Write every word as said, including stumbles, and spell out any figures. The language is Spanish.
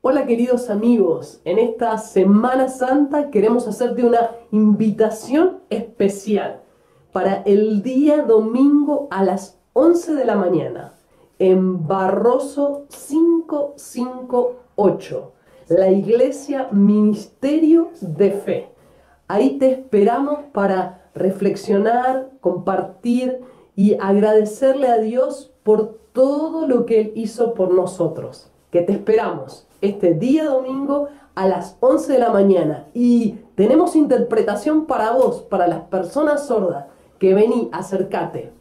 Hola queridos amigos, en esta Semana Santa queremos hacerte una invitación especial para el día domingo a las once de la mañana en Barroso quinientos cincuenta y ocho, la Iglesia Ministerio de Fe. Ahí te esperamos para reflexionar, compartir y agradecerle a Dios por todo lo que Él hizo por nosotros. Que te esperamos este día domingo a las once de la mañana y tenemos interpretación para vos, para las personas sordas, que vení, acércate.